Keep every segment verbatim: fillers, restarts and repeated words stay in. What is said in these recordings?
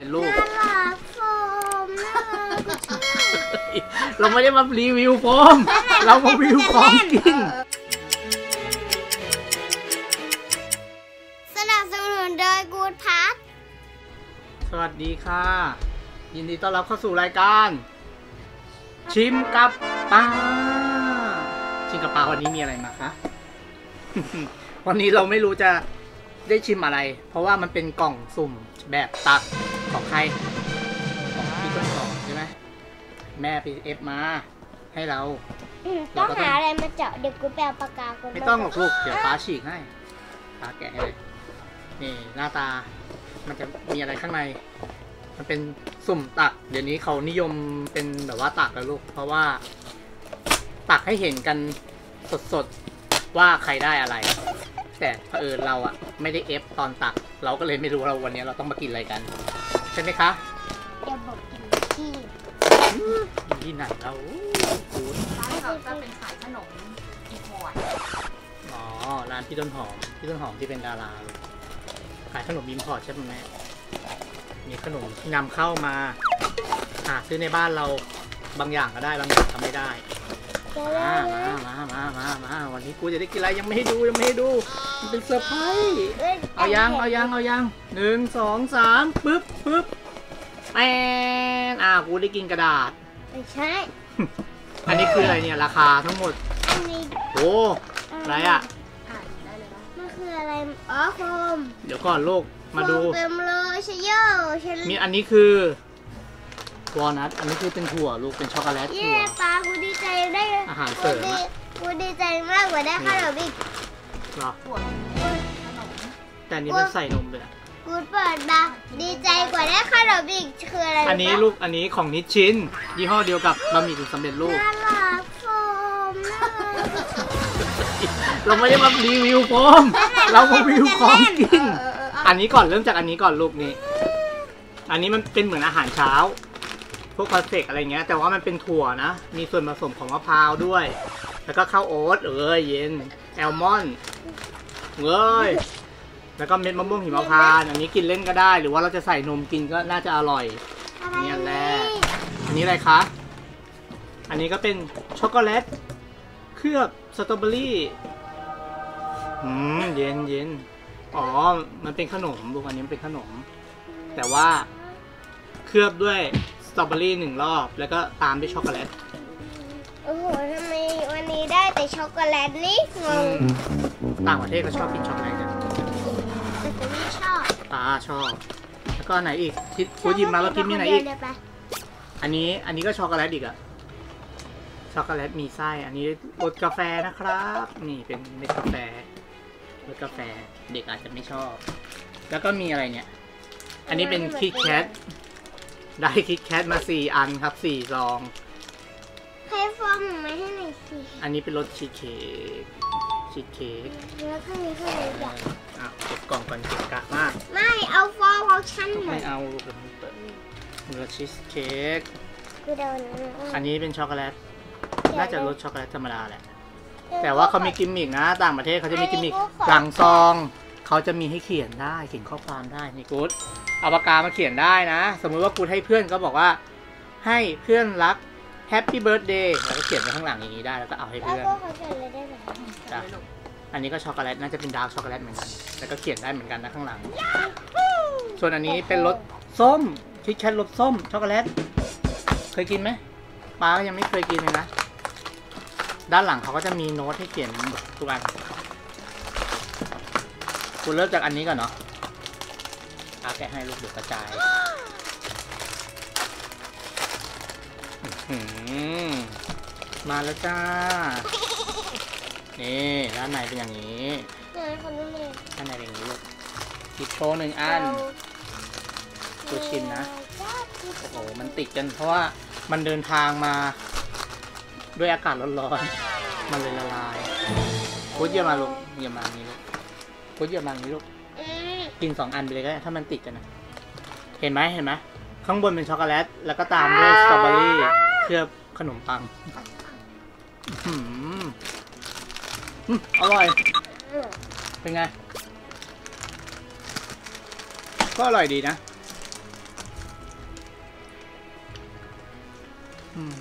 เป็นลูกน่ารักโฟมน่ารักเราไม่ได้มารีวิวโฟมเรามารีวิวของกินสนับสนุนโดยกูดพัทสวัสดีค่ะยินดีต้อนรับเข้าสู่รายการชิมกับปลาชิมกับปลาวันนี้มีอะไรมาคะ วันนี้เราไม่รู้จะได้ชิมอะไรเพราะว่ามันเป็นกล่องสุ่มแบบตักของใครของพี่ต้นหอมใช่ไหมแม่ไปเอฟมาให้เราต้องหาอะไรมาเจาะเดี๋ยวกูแปลปากกากูไม่ต้องหรอกลูกเดี๋ยวป้าฉีกให้ป้าแกะให้เลยนี่หน้าตามันจะมีอะไรข้างในมันเป็นสุ่มตักเดี๋ยวนี้เขานิยมเป็นแบบว่าตักแล้วลูกเพราะว่าตักให้เห็นกันสดๆว่าใครได้อะไรแต่เผอิญเราอะไม่ได้เอฟตอนตักเราก็เลยไม่รู้เราวันนี้เราต้องมากินอะไรกันใช่ไหมคะเดี๋ยวบอกกินที่ที่ไหนเราคูดร้านเขาจะเป็นขายขนมอีพอร์ตอ๋อร้านพี่ต้นหอมพี่ต้นหอมที่เป็นดาราขายขนมอิมพอร์ตใช่ไหมแม่มีขนมที่นำเข้ามาหาซื้อในบ้านเราบางอย่างก็ได้บางอย่างก็ไม่ได้มามามามามาวันนี้กูจะได้กินอะไรยังไม่ให้ดูยังไม่ให้ดูมันเป็นเซอร์ไพรส์เอายังเอายังเอายังหนึ่งสองสามปึ๊บปึ๊บแป้งอ่ากูได้กินกระดาษไม่ใช่อันนี้คืออะไรเนี่ยราคาทั้งหมดอันนี้โอ้อะไรอ่ะอ่านได้เลยว่ามันคืออะไรอ๋อโฟมเดี๋ยวก่อนลูกมาดูเต็มเลยใช่โยมีอันนี้คือวอลนัทอันนี้คือเป็นถั่วลูกเป็นช็อกโกแลตถั่วปลากูดีใจได้อาหารเสริมกูดีใจมากกว่าได้ขนมอีกหรอถั่วขนมแต่อันนี้มันใส่นมเลยกูเปิดมาดีใจกว่าได้ขนมอีกคืออะไรอันนี้ลูกอันนี้ของนิชชินยี่ห้อเดียวกับบะหมี่กึ่งสำเร็จรูปน่ารักโฟมน่าเราไม่ได้มารีวิวโฟมเรามารีวิวของกินอันนี้ก่อนเริ่มจากอันนี้ก่อนลูกนี่อันนี้มันเป็นเหมือนอาหารเช้าพวกคอนเฟกอะไรเงี้ยแต่ว่ามันเป็นถั่วนะมีส่วนผสมของมะพร้าวด้วยแล้วก็ข้าวโอ๊ตเอ้ยเย็นแอลมอนด์เอ้ยแล้วก็เม็ดมะม่วงหิมพานต์อันนี้กินเล่นก็ได้หรือว่าเราจะใส่นมกินก็น่าจะอร่อยนี่อันแรกอันนี้อะไรคะอันนี้ก็เป็นช็อกโกแลตเคลือบสตรอเบอรี่อืมเย็นเย็นอ๋อมันเป็นขนมลูกอันนี้มันเป็นขนมแต่ว่าเคลือบด้วยสตรอเบอรี่หนึ่งรอบแล้วก็ตามด้วยช็อกโกแลตโอ้โหทำไมวันนี้ได้แต่ช็อกโกแลตนี่งงต่างประเทศก็ชอบกินช็อกโกแลตกันแต่ผมไม่ชอบป้าชอบแล้วก็ไหนอีกคิดกูหยิบมาแล้วกินมีไหนอีกอันนี้อันนี้ก็ช็อกโกแลตอีกอะช็อกโกแลตมีไส้อันนี้รสกาแฟนะครับนี่เป็นเม็ดกาแฟรสกาแฟเด็กอาจจะไม่ชอบแล้วก็มีอะไรเนี่ยอันนี้เป็นคิดแคทได้คิดแคทมาสี่อันครับสี่ซองใครฟองมาให้หน่อยสิอันนี้เป็นรสชีสเค้กชีสเค้กแล้วข้างนี้ข้างนี้อยากอ่ะเก็บกล่องก่อนเก็บกะมากไม่เอาฟองเอาชั้นหน่อยไม่เอาลูกผมเปิดรสชีสเค้กอันนี้เป็นช็อกโกแลตน่าจะรสช็อกโกแลตธรรมดาแหละแต่ว่าเขามีกิมมิกนะต่างประเทศเขาจะมีกิมมิกหลังซองเขาจะมีให้เขียนได้เขียนข้อความได้นี่กู๊ดเอาปากกามาเขียนได้นะสมมุติว่ากูให้เพื่อนก็บอกว่าให้เพื่อนรักแฮปปี้เบิร์ธเดย์แล้วก็เขียนไว้ข้างหลังอย่างนี้ได้แล้วก็เอาให้เพื่อนจ้ะอันนี้ก็ช็อกโกแลตน่าจะเป็นดาร์กช็อกโกแลตเหมือนกันแล้วก็เขียนได้เหมือนกันนะข้างหลังส่วนอันนี้เป็นรสส้มคิดแคทรสส้มช็อกโกแลตเคยกินไหมป้าก็ยังไม่เคยกินเลยนะด้านหลังเขาก็จะมีโน้ตให้เขียนทุกอันคุณเริ่มจากอันนี้ก่อนเนาะอาแกะให้ลูกเดือดกระจายมาแล้วจ้านี่ด้านในเป็นอย่างนี้ด้านในเป็นอย่างนี้ลูกหยิบโชว์หนึ่งอันกูชิมนะโอ้โหมันติดกันเพราะว่ามันเดินทางมาด้วยอากาศร้อนๆมันเลยละลายกูเยี่ยมมาลูกเยี่ยมมานี้ลูกกูเยี่ยมมานี้ลูกกินสองอันไปเลยก็ได้ถ้ามันติดกันนะเห็นไหมเห็นไหมข้างบนเป็นช็อกโกแลตแล้วก็ตามด้วยสตรอเบอรี่เคลือบขนมปังอืมอร่อยเป็นไงก็อร่อยดีนะอืม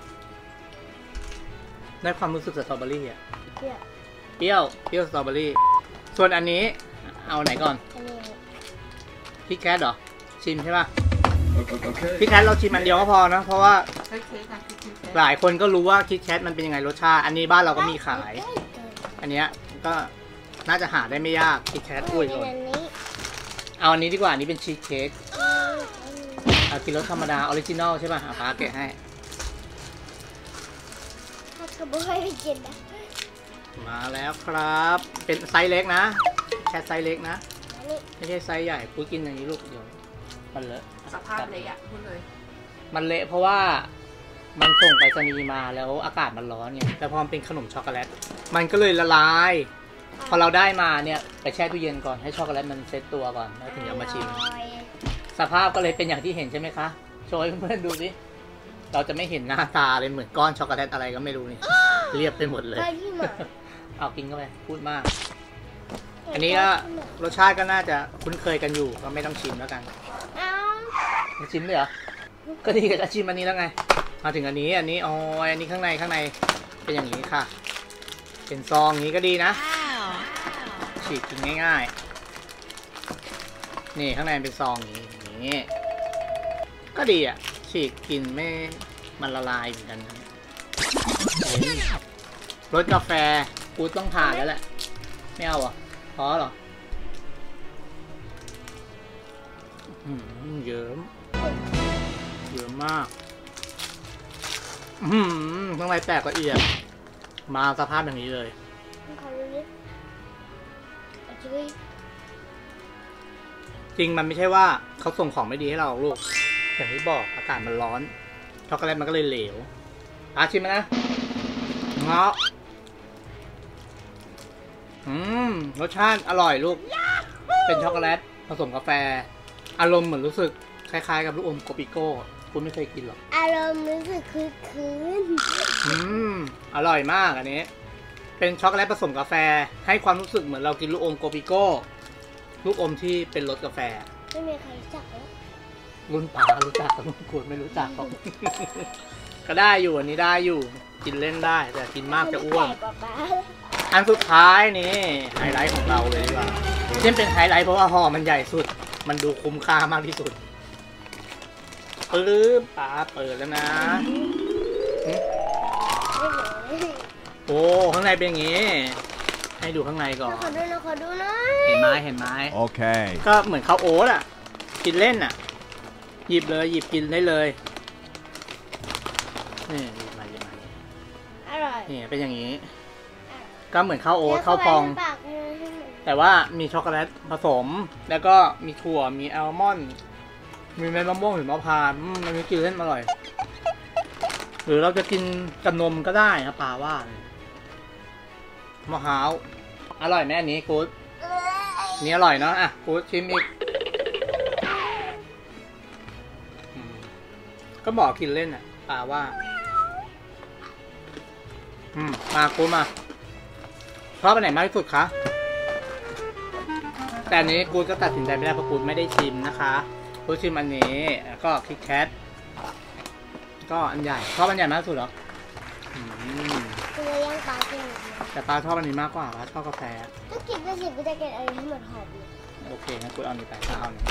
ได้ความรู้สึกสตรอเบอรี่อ่ะเปรี้ยวเปรี้ยวเปรี้ยวสตรอเบอรี่ส่วนอันนี้เอาไหนก่อนอันนี้พี่แคทเหรอชิมใช่ป่ะพี่แคทเราชิมอันเดียวก็พอนะเพราะว่าเค้กเค้กนะเค้กเค้กหลายคนก็รู้ว่าคิดแคทมันเป็นยังไงรสชาติอันนี้บ้านเราก็มีขาย อันเนี้ยก็น่าจะหาได้ไม่ยากคิดแคทอุ้ยหล่นอันนี้เอาอันนี้ดีกว่าอันนี้เป็นชีสเค้กอืมเอากินรสธรรมดาออริจินอลใช่ป่ะอ่ะป้าแกะให้ถ้าเขาไม่ให้กินนะมาแล้วครับ เป็นไซส์เล็กนะแค่ไซส์เล็กนะอันนี้ไม่ใช่ไซส์ใหญ่ปุ้ยกินอย่างนี้ลูกเดี๋ยวมันเลอะสภาพเละอ่ะพูดเลยมันเละเพราะว่ามันส่งไปรษณีย์มาแล้วอากาศมันร้อนไงแต่พอมันเป็นขนมช็อกโกแลตมันก็เลยละลาย พอเราได้มาเนี่ยไปแช่ตู้เย็นก่อนให้ช็อกโกแลตมันเซ็ตตัวก่อนแล้วถึงจะมาชิมอร่อยสภาพก็เลยเป็นอย่างที่เห็นใช่ไหมคะโชว์ให้เพื่อนๆดูสิเราจะไม่เห็นหน้าตาเลยเหมือนก้อนช็อกโกแลตอะไรก็ไม่รู้นี่ เรียบไปหมดเลยไปที่หมาเอากินเข้าไปพูดมาก อันนี้ก็รสชาติก็น่าจะคุ้นเคยกันอยู่ก็ไม่ต้องชิมแล้วกันเอาไม่ชิมเลยเหรอก็ดีกับชิมอันนี้แล้วไงมาถึงอันนี้อันนี้อ๋ออันนี้ข้างในข้างในเป็นอย่างนี้ค่ะ เป็นซองนี้ก็ดีนะฉีกกินง่ายๆนี่ข้างในเป็นซองอย่างนี้ก็ดีอ่ะฉีกกินไม่มันละลายเหมือนกันนะรสกาแฟกูต้องทานแล้วแหละไม่เอาอ่ะพอเหรออืมเยิ้มเยอะมาก อืมข้างในแตกละเอียด มาสภาพอย่างนี้เลยขอดูดิเอาจุ้ยจริงมันไม่ใช่ว่าเขาส่งของไม่ดีให้เราลูก อย่างที่บอกอากาศมันร้อน ช็อกโกแลตมันก็เลยเหลวอาชิมนะเงาะอืมรสชาติอร่อยลูก เป็นช็อกโกแลตผสมกาแฟ อารมณ์เหมือนรู้สึกคล้ายๆกับลูกอมโกปิโก้คุณไม่เคยกินหรอกอารมณ์รู้สึกคึกคืนอืมอร่อยมากอันนี้ เป็นช็อกโกแลตผสมกาแฟ ให้ความรู้สึกเหมือนเรากินลูกอมโกปิโก้ลูกอมที่เป็นรสกาแฟไม่มีใครจับแล้วรุ่นป๋ารู้จักกับรุ่นกูไม่รู้จักหรอก ก็ได้อยู่อันนี้ได้อยู่กินเล่นได้แต่กินมากจะอ้วนแปลกกว่าบ้าอันสุดท้ายนี่ไฮไลท์ของเราเลยดีกว่าที่เป็นไฮไลท์เพราะว่าห่อมันใหญ่สุด มันดูคุ้มค่ามากที่สุดปึ๊บป๋าเปิดแล้วนะหึโอ้ข้างในเป็นอย่างงี้ ให้ดูข้างในก่อนขอดูหน่อยขอดูหน่อยเห็นไหมเห็นไหมโอเคก็เหมือนข้าวโอ๊ตอ่ะ กินเล่นอ่ะ หยิบเลยหยิบกินได้เลยนี่หยิบมาหยิบมาอร่อยนี่เป็นอย่างนี้ ก็เหมือนข้าวโอ๊ตแล้วข้าวพองเข้าไปในปากเลยให้มันแต่ว่ามีช็อกโกแลตผสม แล้วก็มีถั่วมีอัลมอนด์มีเม็ดมะม่วงหรือมะพร้าวอืมมันมีกินเล่นอร่อย หรือเราจะกินกับนมก็ได้นะปลาว่ามะพร้าวอร่อยไหมอันนี้กู๊ดนี่อร่อยเนาะอ่ะกู๊ดชิมอีกอืมก็บอกกินเล่นอ่ะปลาว่าอืมมากู๊ดมาชอบอันไหนมากที่สุดคะแต่อันนี้กู๊ดก็ตัดสินใจไม่ได้เพราะกู๊ดไม่ได้ชิมนะคะกู๊ดชิมอันนี้แล้วก็คิดแคทก็อันใหญ่ชอบอันใหญ่มากที่สุดเหรออืมคือยังปลาเก่งแต่ปลาชอบอันนี้มากกว่าปลาชอบกาแฟถ้ากินไปสิกูจะกินอะไรให้หมดหอมเลยโอเคงั้นกูเอาอันนี้ไปปลาเอาอันนี้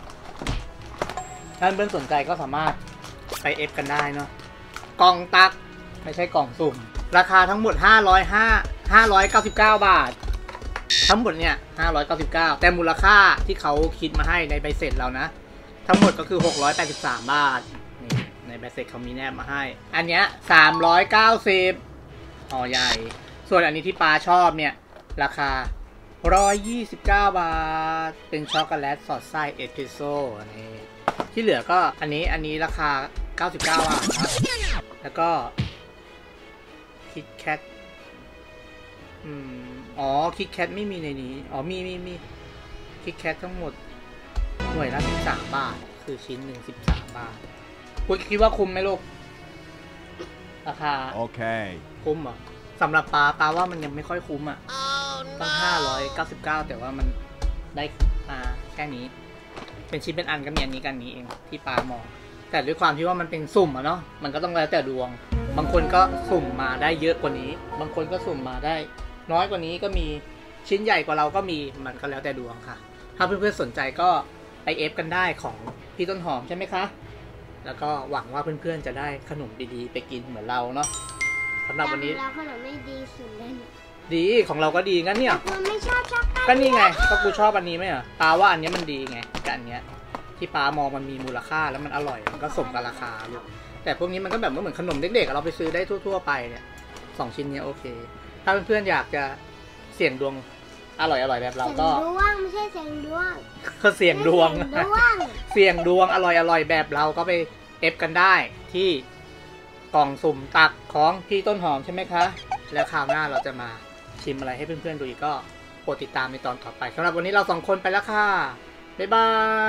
ถ้าเพื่อนสนใจก็สามารถไปเอฟกันได้เนาะกล่องตักไม่ใช่กล่องสุ่ม ราคาทั้งหมดห้าร้อยห้า ห้าร้อยเก้าสิบเก้าบาท ทั้งหมดเนี่ยห้าร้อยเก้าสิบเก้าแต่มูลค่าที่เขาคิดมาให้ในใบเสร็จเรานะทั้งหมดก็คือหกร้อยแปดสิบสามบาทนี่ในใบเสร็จเขามีแนบมาให้ อันเนี้ยสามร้อยเก้าสิบห่อใหญ่ ส่วนอันนี้ที่ปาชอบเนี่ยราคาหนึ่งร้อยยี่สิบเก้าบาทเป็นช็อกโกแลตสอดไส้เอสเปรสโซ่นี่ที่เหลือก็อันนี้อันนี้ราคาเก้าสิบเก้าบาทนะแล้วก็คิดแคทอืมอ๋อคิดแคทไม่มีในนี้อ๋อมีมีมีคิดแคททั้งหมดหน่วยละสิบสามบาทคือชิ้นหนึ่งสิบสามบาทคุณคิดว่าคุ้มไหมลูกราคาโอเคคุ้มเหรอสำหรับปลาปลาว่ามันยังไม่ค่อยคุ้มอ่ะ ตั้งห้าร้อยเก้าสิบเก้าแต่ว่ามันได้มาแค่นี้ เป็นชิ้นเป็นอันก็มีอันนี้กันนี้เองที่ปลามองแต่ด้วยความที่ว่ามันเป็นสุ่มอะเนาะมันก็ต้องแล้วแต่ดวง บางคนก็สุ่มมาได้เยอะกว่านี้ บางคนก็สุ่มมาได้น้อยกว่านี้ก็มีชิ้นใหญ่กว่าเราก็มีมันก็แล้วแต่ดวงค่ะ ถ้าเพื่อนๆสนใจก็ไปเอฟกันได้ของพี่ต้นหอมใช่ไหมคะแล้วก็หวังว่าเพื่อนๆจะได้ขนมดีๆไปกินเหมือนเราเนาะสำหรับวันนี้เราขนมไม่ดีสุดเลยดีของเราก็ดีงั้นเนี่ยคุณไม่ชอบช็อกโกแลตก็นี่ไงก็กูชอบอันนี้ไหมอ่ะปาว่าอันนี้มันดีไงกับอันเนี้ยที่ปามองมันมีมูลค่าแล้วมันอร่อยมันก็สมกับราคาลูกแต่พวกนี้มันก็แบบเหมือนขนมเด็กๆเราไปซื้อได้ทั่วๆไปเนี่ยสองชิ้นเนี้ยโอเค ถ้าเพื่อนๆอยากจะเสี่ยงดวงอร่อยๆแบบเราก็เสียงดวงไม่ใช่เสียงดวงก็เสี่ยงดวงเสียงดวงเสี่ยงดวงอร่อยๆแบบเราก็ไปเอฟกันได้ที่กล่องสุ่มตักของพี่ต้นหอมใช่ไหมคะแล้วคราวหน้าเราจะมาชิมอะไรให้เพื่อนๆดูอีกก็โปรดติดตามในตอนต่อไปสำหรับวันนี้เราสองคนไปแล้วค่ะบ๊ายบาย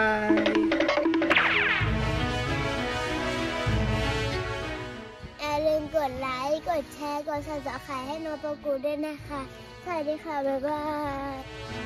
อย่าลืมกดไลค์ กดแชร์ กดซับสไครต์ให้โนโตกูด้วยนะคะ สวัสดีค่ะ บ๊ายบาย